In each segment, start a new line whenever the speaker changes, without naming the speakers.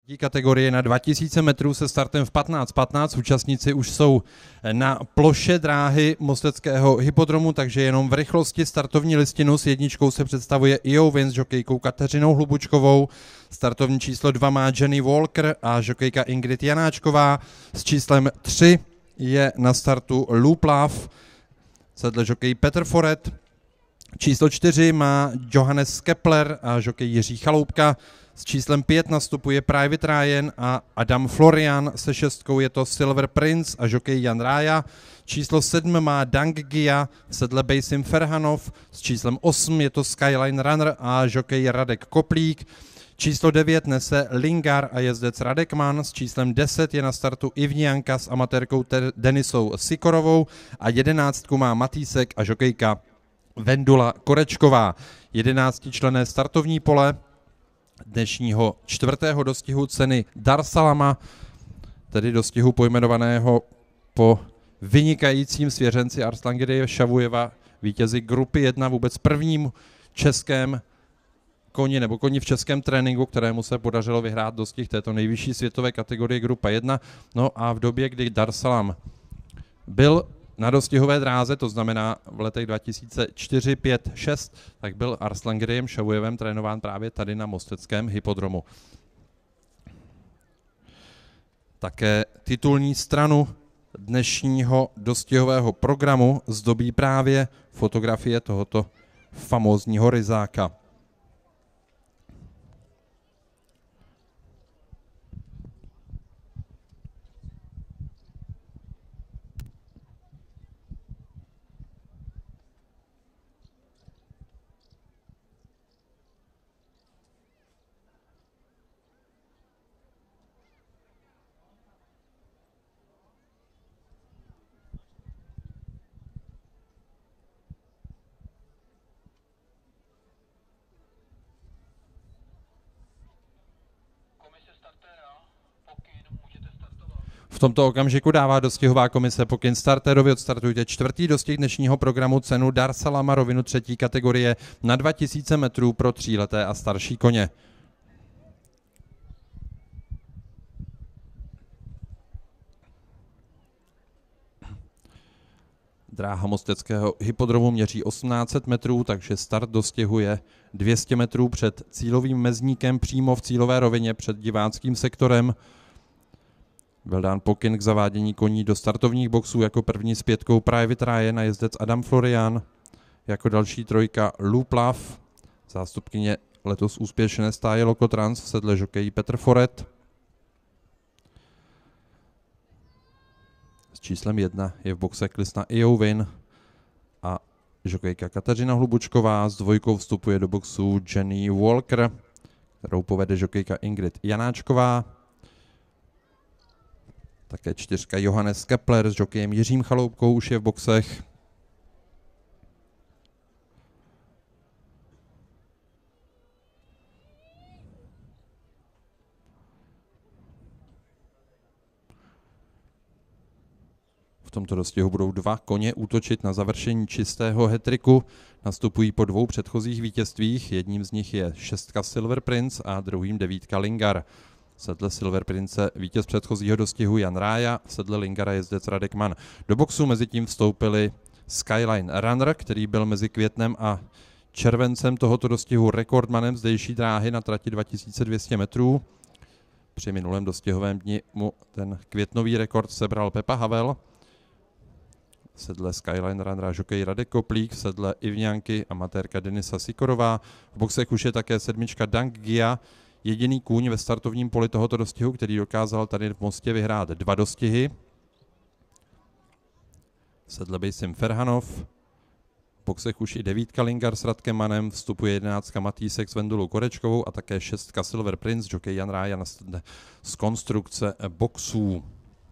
Kategorie na 2000 metrů se startem v 15:15. Účastníci už jsou na ploše dráhy mosteckého hypodromu, takže jenom v rychlosti startovní listinu s jedničkou se představuje EO Win s žokejkou Kateřinou Hlubučkovou. Startovní číslo 2 má Jenny Walker a žokejka Ingrid Janáčková. S číslem 3 je na startu Loop Love, sedle žokej Petr Foret. Číslo 4 má Johannes Kepler a žokej Jiří Chaloupka. S číslem 5 nastupuje Private Ryan a Adam Florian, se 6 je to Silver Prince a žokej Jan Rája. Číslo 7 má Dang Gia v sedle Bejsim Ferhanov, s číslem 8 je to Skyline Runner a žokej Radek Koplík. Číslo 9 nese Lingar a jezdec Radek Mann, s číslem 10 je na startu Ivnianka s amatérkou Denisou Sikorovou a 11 má Matýsek a žokejka Vendula Korečková. 11členné startovní pole dnešního 4. dostihu ceny Dar Salama, tedy dostihu pojmenovaného po vynikajícím svěřenci Arslangereje Šavujeva, vítězi grupy 1, vůbec prvním českém koni nebo koni v českém tréninku, kterému se podařilo vyhrát dostih této nejvyšší světové kategorie grupa 1. No a v době, kdy Dar Salam byl na dostihové dráze, to znamená v letech 2004, 5, 6, tak byl Arslangerejem Šavujevem trénován právě tady na mosteckém hypodromu. Také titulní stranu dnešního dostihového programu zdobí právě fotografie tohoto famózního ryzáka. V tomto okamžiku dává dostihová komise pokyn startérovi. Odstartujte 4. dostih dnešního programu, cenu Dar Salama, rovinu 3. kategorie na 2000 metrů pro 3leté a starší koně. Dráha mosteckého hypodromu měří 1800 metrů, takže start dostihu je 200 metrů před cílovým mezníkem, přímo v cílové rovině před diváckým sektorem. Byl dán pokyn k zavádění koní do startovních boxů, jako první s 5 Private Ryan a jezdec Adam Florian, jako další 3 Loop Love, zástupkyně letos úspěšné stáje Lokotrans v sedle žokejí Petr Foret. S číslem 1 je v boxe klisna EO Win a žokejka Kateřina Hlubučková. S 2 vstupuje do boxu Jenny Walker, kterou povede žokejka Ingrid Janáčková. Také 4 Johannes Kepler s žokejem Jiřím Chaloupkou už je v boxech. V tomto dostihu budou 2 koně útočit na završení čistého hetriku. Nastupují po 2 předchozích vítězstvích. Jedním z nich je 6 Silver Prince a druhým 9 Lingar. V sedle Silver Prince vítěz předchozího dostihu Jan Rája, v sedle Lingara jezdec Radek Mann. Do boxu mezi tím vstoupili Skyline Runner, který byl mezi květnem a červencem tohoto dostihu rekordmanem zdejší dráhy na trati 2200 metrů. Při minulém dostihovém dni mu ten květnový rekord sebral Pepa Havel. V sedle Skyline Runnera žokej Radek Koplík, v sedle Ivňanky amatérka Denisa Sikorová. V boxech už je také 7 Dang Gia, jediný kůň ve startovním poli tohoto dostihu, který dokázal tady v Mostě vyhrát 2 dostihy. V sedle Bejsim Ferhanov. V boxech už i 9 Lingar s Radkem Mannem, vstupuje 11 Matýsek s Vendulou Korečkovou a také 6 Silver Prince, žokej Jan Rája z konstrukce boxů.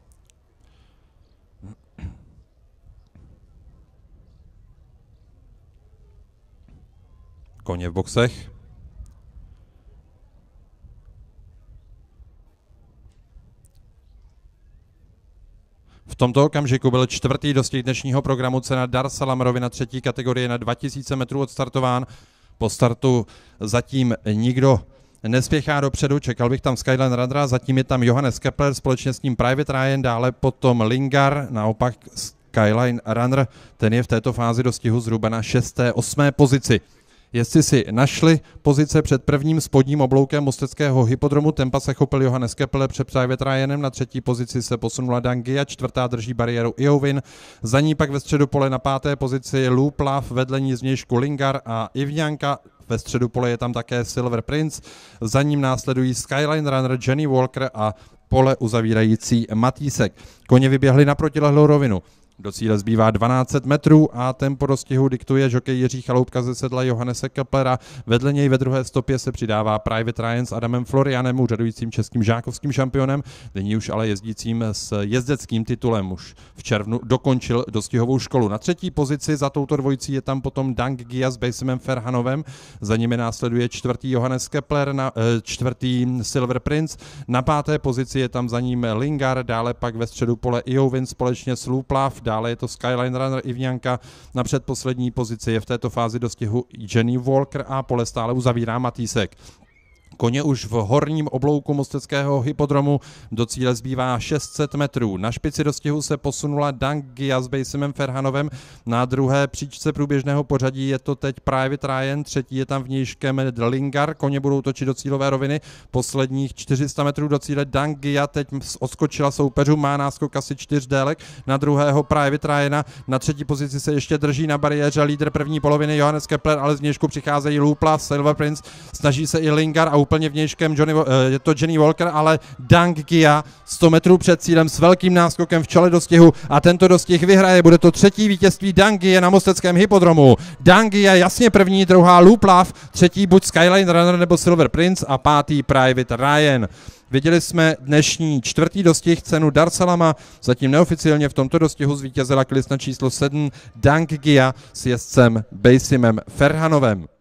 Koně v boxech. V tomto okamžiku byl 4. dostih dnešního programu, cena Dar Salam, rovina 3. kategorie na 2000 metrů odstartován. Po startu zatím nikdo nespěchá dopředu, čekal bych tam Skyline Runnera, zatím je tam Johannes Kepler, společně s ním Private Ryan, dále potom Lingard, naopak Skyline Runner, ten je v této fázi dostihu zhruba na 6. 8. pozici. Jezdci si našli pozice před prvním spodním obloukem mosteckého hypodromu, tempa se chopil Johannes Kepler před Private Ryanem, na 3. pozici se posunula Dan Gia, 4. drží bariéru Iovin, za ní pak ve středu pole na 5. pozici Luke Love, vedle ní zvnějšku Lingard a Ivňanka, ve středu pole je tam také Silver Prince, za ním následují Skyline Runner, Jenny Walker a pole uzavírající Matýsek. Koně vyběhli na protilehlou rovinu. Do cíle zbývá 12 metrů a tempo dostihu diktuje žokej Jiří Chaloupka ze sedla Johannese Keplera. Vedle něj ve druhé stopě se přidává Private Ryan s Adamem Florianem, úřadujícím českým žákovským šampionem, nyní už ale jezdícím s jezdeckým titulem. Už v červnu dokončil dostihovou školu. Na 3. pozici za touto dvojicí je tam potom Dan Gia s Basimem Ferhanovem, za nimi následuje 4. Johannes Kepler, 4. Silver Prince, na 5. pozici je tam za ním Lingard, dále pak ve středu pole Iovin společně s Luke Love, dále je to Skyline Runner Ivňanka, na předposlední pozici je v této fázi dostihu Jenny Walker a pole stále uzavírá Matýsek. Koně už v horním oblouku mosteckého hypodromu, do cíle zbývá 600 metrů. Na špici dostihu se posunula Dan Gia s Basimem Ferhanovem, na druhé příčce průběžného pořadí je to teď Private Ryan, 3. je tam vnějškem Lingard, koně budou točit do cílové roviny, posledních 400 metrů do cíle Dan Gia teď odskočila soupeřů, má náskok asi 4 délek, na druhého Private Ryana, na 3. pozici se ještě drží na bariéře lídr první poloviny Johannes Kepler, ale z vnějšku přicházejí Luke Love, Silver Prince, snaží se i Lingard a úplně vnějškem je to Jenny Walker, ale Dan Gia 100 metrů před cílem s velkým náskokem v čele dostihu a tento dostih vyhraje. Bude to 3. vítězství Dan Gia na mosteckém hypodromu. Dan Gia jasně první, druhá Luke Love, 3. buď Skyline Runner nebo Silver Prince a 5. Private Ryan. Viděli jsme dnešní 4. dostih, cenu Dar Salama, zatím neoficiálně v tomto dostihu zvítězila klista číslo 7 Dan Gia s jezdcem Basimem Ferhanovem.